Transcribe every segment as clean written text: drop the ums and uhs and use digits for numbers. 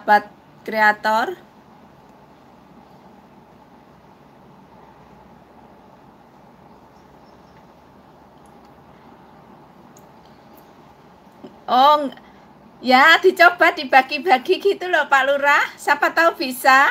sahabat kreator. Oh, ya dicoba dibagi-bagi gitu loh Pak Lurah. Siapa tahu bisa.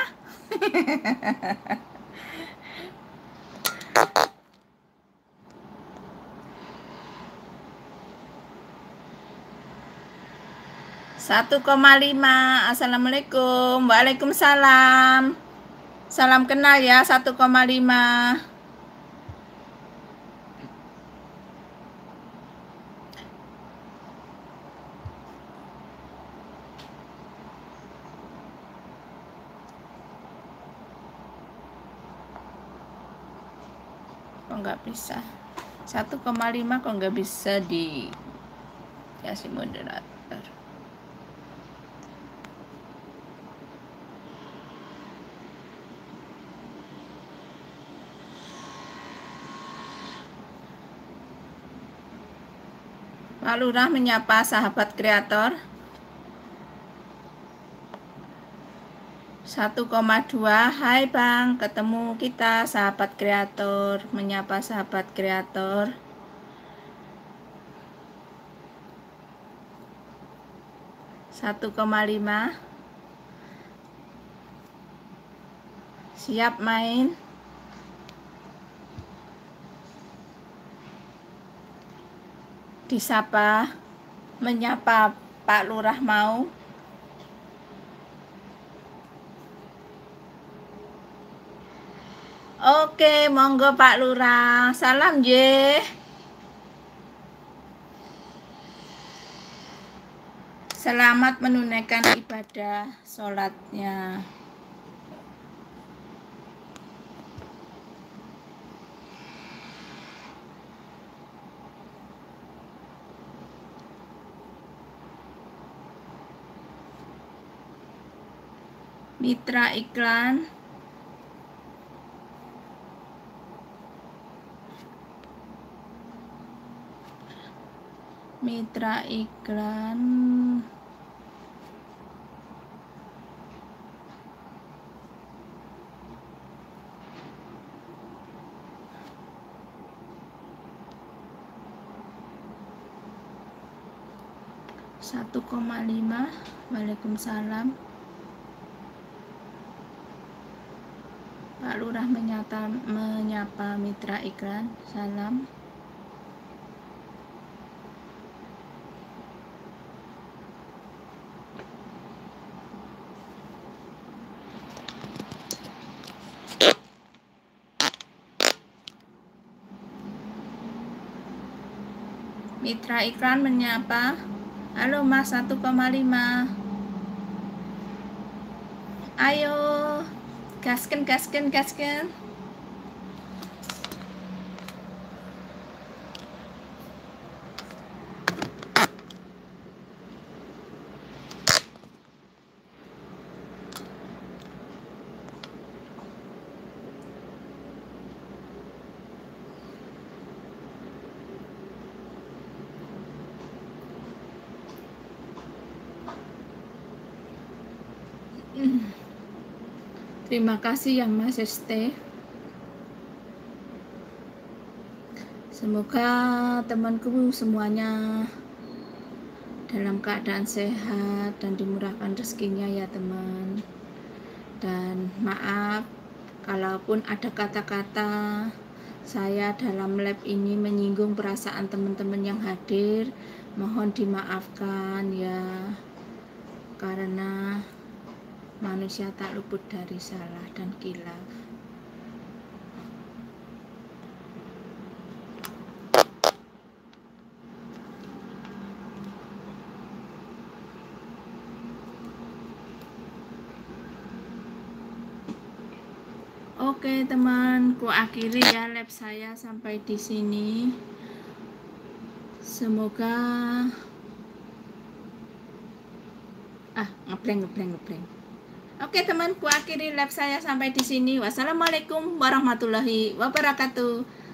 Satu 1,5. Assalamualaikum. Waalaikumsalam. Salam kenal ya. 1,5. Kok nggak bisa? 1,5 kok nggak bisa dikasih moderator? Pak Lurah menyapa sahabat kreator. 1,2. Hai Bang, ketemu kita sahabat kreator, menyapa sahabat kreator. Satu 1,5. Siap main? Disapa, menyapa Pak Lurah mau? Oke, monggo Pak Lurah. Salam J. Selamat menunaikan ibadah sholatnya. Mitra iklan. Mitra iklan. Satu 1,5. Waalaikumsalam. Pak Lurah menyapa mitra iklan. Salam. Mitra iklan menyapa. Halo Mas, 1,5. Ayo, gasken. Terima kasih yang Mas Este. Semoga temanku semuanya dalam keadaan sehat dan dimurahkan rezekinya ya teman. Dan maaf kalaupun ada kata-kata saya dalam live ini menyinggung perasaan teman-teman yang hadir, mohon dimaafkan ya, karena manusia tak luput dari salah dan khilaf. Oke teman, ku akhiri ya live saya sampai di sini. Semoga ngebleng. Oke teman, ku akhiri live saya sampai di sini. Wassalamualaikum warahmatullahi wabarakatuh.